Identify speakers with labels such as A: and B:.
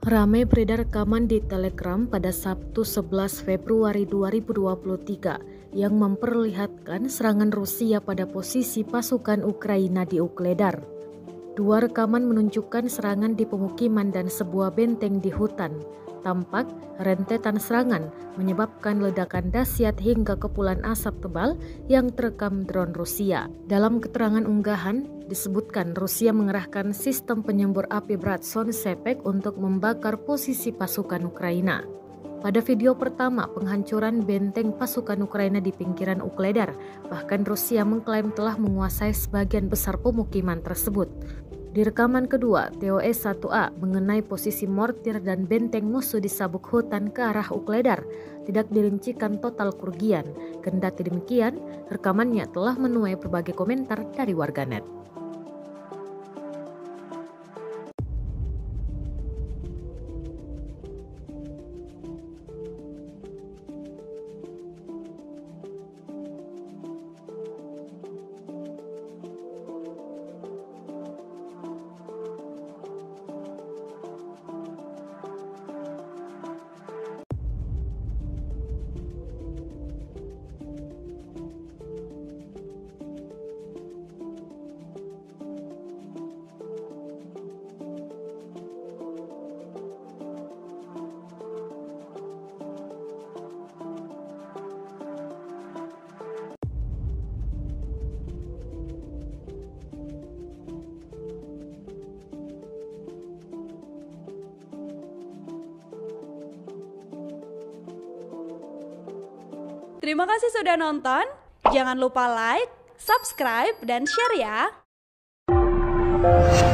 A: Ramai beredar rekaman di Telegram pada Sabtu 11 Februari 2023 yang memperlihatkan serangan Rusia pada posisi pasukan Ukraina di Ukledar. Dua rekaman menunjukkan serangan di pemukiman dan sebuah benteng di hutan. Tampak rentetan serangan menyebabkan ledakan dahsyat hingga kepulan asap tebal yang terekam drone Rusia. Dalam keterangan unggahan, disebutkan Rusia mengerahkan sistem penyembur api berat Sonsepek untuk membakar posisi pasukan Ukraina. Pada video pertama penghancuran benteng pasukan Ukraina di pinggiran Ukledar, bahkan Rusia mengklaim telah menguasai sebagian besar pemukiman tersebut. Di rekaman kedua, TOS-1A mengenai posisi mortir dan benteng musuh di sabuk hutan ke arah Ukledar tidak dirincikan total kerugian. Kendati demikian, rekamannya telah menuai berbagai komentar dari warganet.
B: Terima kasih sudah nonton. Jangan lupa like, subscribe, dan share ya.